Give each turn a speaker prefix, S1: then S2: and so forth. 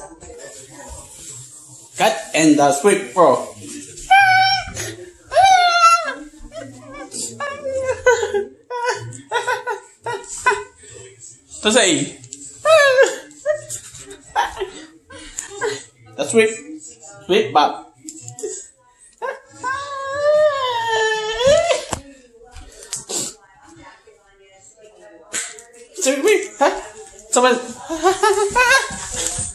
S1: Cut and the swip pro. To say the swip back. Swip, huh? Someone.